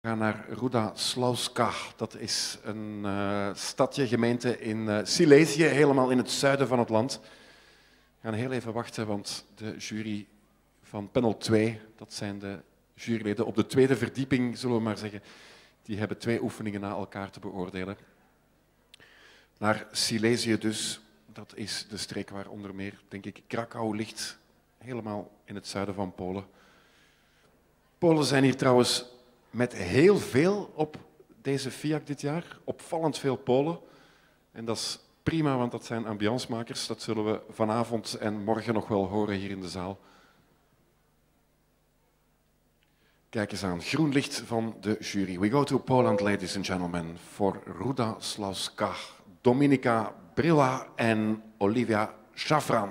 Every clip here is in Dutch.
We gaan naar Ruda Śląska. Dat is een stadje, gemeente in Silesië, helemaal in het zuiden van het land. We gaan heel even wachten, want de jury van panel 2, dat zijn de juryleden op de tweede verdieping, zullen we maar zeggen, die hebben 2 oefeningen na elkaar te beoordelen. Naar Silesië dus, dat is de streek waar onder meer, denk ik, Krakau ligt, helemaal in het zuiden van Polen. Polen zijn hier trouwens met heel veel op deze FIAC dit jaar, opvallend veel Polen. En dat is prima, want dat zijn ambiancemakers. Dat zullen we vanavond en morgen nog wel horen hier in de zaal. Kijk eens aan, groen licht van de jury. We go to Poland, ladies and gentlemen, for Ruda Śląska, Dominika Bryła en Oliwia Szafran.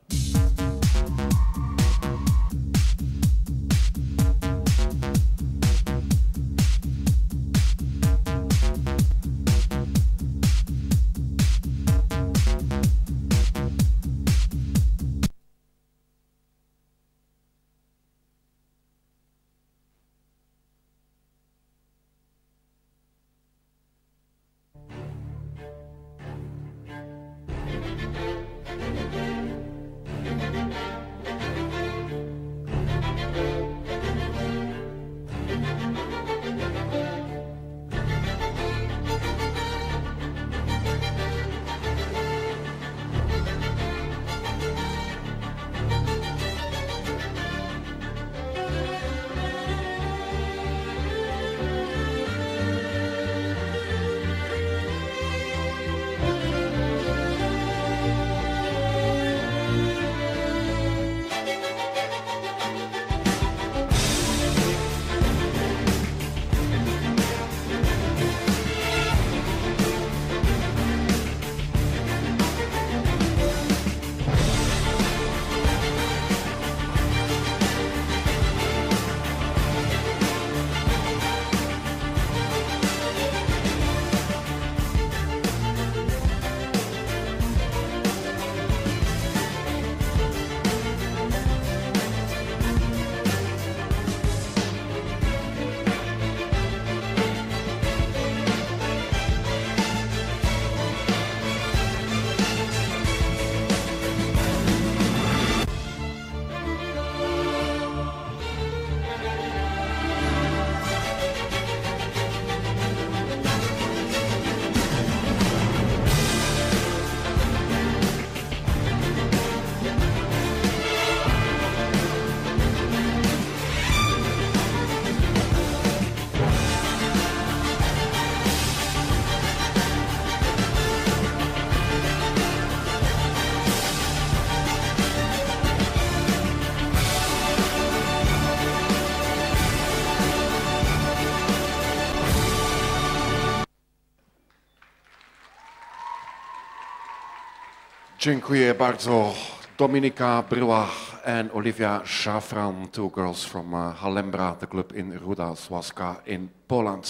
Dziękuję bardzo. Dominika Bryła en Oliwia Szafran, 2 girls from Halembra, de club in Ruda Śląska in Poland.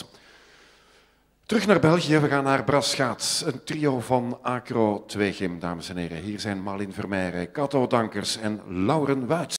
Terug naar België, we gaan naar Braschaat. Een trio van Acro 2 Gym, dames en heren. Hier zijn Malin Vermeijren, Kato Dankers en Lauren Wuits.